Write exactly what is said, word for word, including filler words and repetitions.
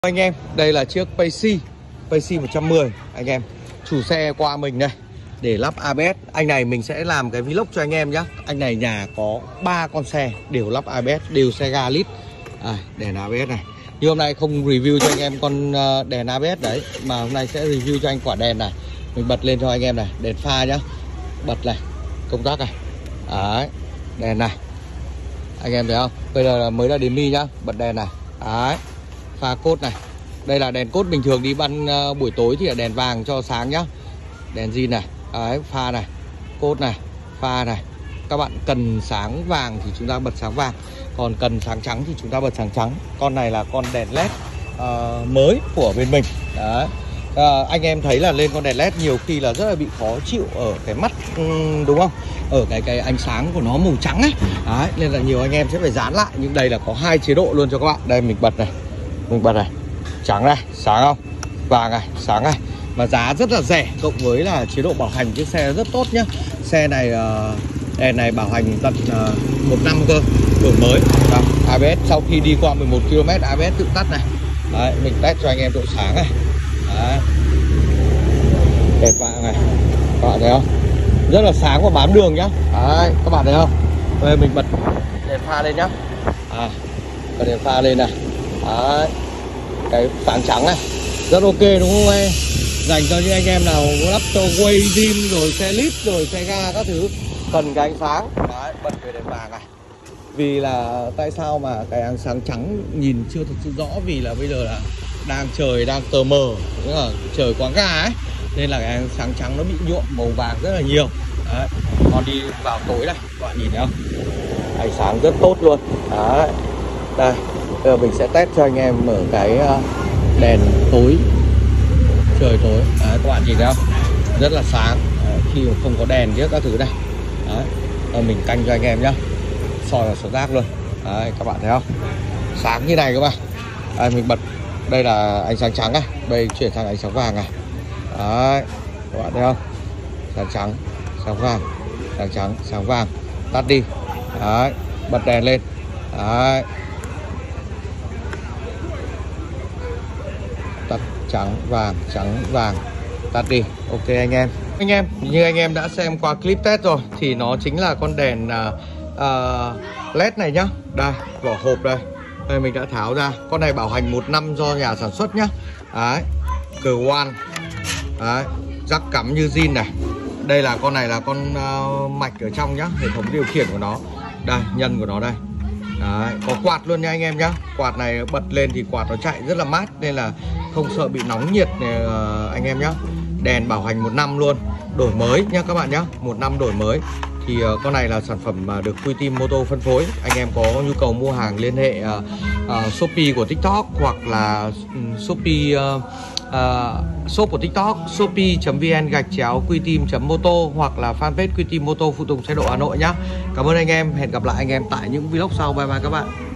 Anh em, đây là chiếc Pace Pace một trăm mười anh em. Chủ xe qua mình đây để lắp a bê ét. Anh này mình sẽ làm cái vlog cho anh em nhé. Anh này nhà có ba con xe đều lắp a bê ét, đều xe ga lít. À, đèn a bê ét này. Nhưng hôm nay không review cho anh em con đèn a bê ét đấy, mà hôm nay sẽ review cho anh quả đèn này. Mình bật lên cho anh em này, đèn pha nhá. Bật này, công tắc này. Đấy, đèn này. Anh em thấy không? Bây giờ là mới là đèn mi nhá, bật đèn này. Đấy. Pha cốt này. Đây là đèn cốt bình thường đi ban uh, buổi tối thì là đèn vàng cho sáng nhá. Đèn zin này. Đấy, pha này. Cốt này. Pha này. Các bạn cần sáng vàng thì chúng ta bật sáng vàng. Còn cần sáng trắng thì chúng ta bật sáng trắng. Con này là con đèn led uh, mới của bên mình. Đấy. Uh, anh em thấy là lên con đèn led nhiều khi là rất là bị khó chịu ở cái mắt, um, đúng không? Ở cái cái ánh sáng của nó màu trắng ấy. Đấy, nên là nhiều anh em sẽ phải dán lại. Nhưng đây là có hai chế độ luôn cho các bạn. Đây mình bật này. Mình bật này, trắng này, sáng không? Vàng này, sáng này. Mà giá rất là rẻ, cộng với là chế độ bảo hành chiếc xe rất tốt nhá. Xe này, đèn này bảo hành tận uh, một năm cơ, đổi mới. Đó, a bê ét sau khi đi qua mười một ki lô mét a bê ét tự tắt này. Đấy, mình test cho anh em độ sáng này. Đấy. Đèn vàng này, các bạn thấy không? Rất là sáng và bám đường nhá. Đấy, các bạn thấy không? Đây mình bật đèn pha lên nhá. À, bật đèn pha lên này. Đấy, cái sáng trắng này rất ok đúng không em? Dành cho những anh em nào lắp cho quay zin rồi xe lít rồi xe ga các thứ cần cái ánh sáng. Đấy, bật cái đèn vàng này. Vì là tại sao mà cái ánh sáng trắng nhìn chưa thật sự rõ, vì là bây giờ là đang trời đang tờ mờ, tức là trời quáng gà ấy, nên là cái ánh sáng trắng nó bị nhuộm màu vàng rất là nhiều. Đấy, còn đi vào tối này các bạn nhìn thấy không? Ánh sáng rất tốt luôn. Đấy, đây. Bây giờ mình sẽ test cho anh em mở cái đèn tối, trời tối. Đấy, các bạn nhìn thấy không? Rất là sáng. Đấy, khi mà không có đèn chứ các thứ này. Đấy, rồi mình canh cho anh em nhá. Soi vào số rác luôn. Đấy, các bạn thấy không? Sáng như này các bạn. Đây, mình bật. Đây là ánh sáng trắng này. Bây giờ chuyển sang ánh sáng vàng này. Đấy, các bạn thấy không? Sáng trắng, sáng vàng, sáng trắng, sáng vàng. Tắt đi. Đấy, bật đèn lên. Đấy. Tắt, trắng, vàng, trắng, vàng. Tắt đi. Ok anh em. Anh em, như anh em đã xem qua clip test rồi, thì nó chính là con đèn uh, uh, led này nhá. Đây, vỏ hộp đây. Đây mình đã tháo ra. Con này bảo hành một năm do nhà sản xuất nhá. Đấy, cờ one. Đấy, rắc cắm như zin này. Đây là con này là con uh, mạch ở trong nhá, hệ thống điều khiển của nó. Đây, nhân của nó đây. Đấy, có quạt luôn nha anh em nhá. Quạt này bật lên thì quạt nó chạy rất là mát, nên là không sợ bị nóng nhiệt này, uh, anh em nhá. Đèn bảo hành một năm luôn, đổi mới nhá các bạn nhá, một năm đổi mới. Thì uh, con này là sản phẩm mà được Quy Team Mô Tô phân phối. Anh em có nhu cầu mua hàng liên hệ uh, uh, Shopee của TikTok, hoặc là um, Shopee uh, uh, shop của TikTok shopee.vn gạch chéo quy team moto, hoặc là fanpage Quy Team Mô Tô phụ tùng xe độ Hà Nội nhá. Cảm ơn anh em, hẹn gặp lại anh em tại những vlog sau. Bye bye các bạn.